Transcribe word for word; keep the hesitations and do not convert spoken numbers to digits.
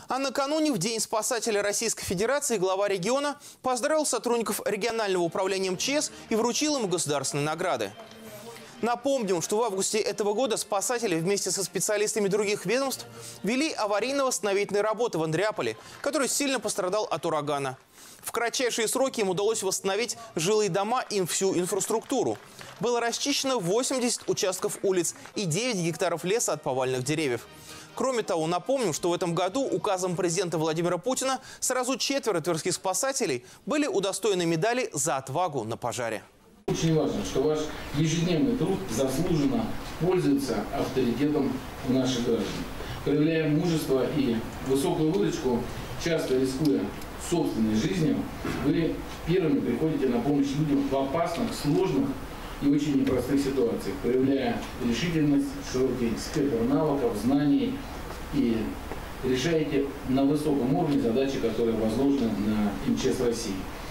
А накануне, в День спасателя Российской Федерации, глава региона поздравил сотрудников регионального управления МЧС и вручил им государственные награды. Напомним, что в августе этого года спасатели вместе со специалистами других ведомств вели аварийно-восстановительные работы в Андреаполе, который сильно пострадал от урагана. В кратчайшие сроки им удалось восстановить жилые дома и всю инфраструктуру. Было расчищено восемьдесят участков улиц и девять гектаров леса от поваленных деревьев. Кроме того, напомним, что в этом году указом президента Владимира Путина сразу четверо тверских спасателей были удостоены медали за отвагу на пожаре. Очень важно, что ваш ежедневный труд заслуженно пользуется авторитетом у наших граждан. Проявляя мужество и высокую выручку, часто рискуя собственной жизнью, вы первыми приходите на помощь людям в опасных, сложных и очень непростых ситуациях, проявляя решительность, широкий спектр навыков, знаний и решаете на высоком уровне задачи, которые возложены на МЧС России.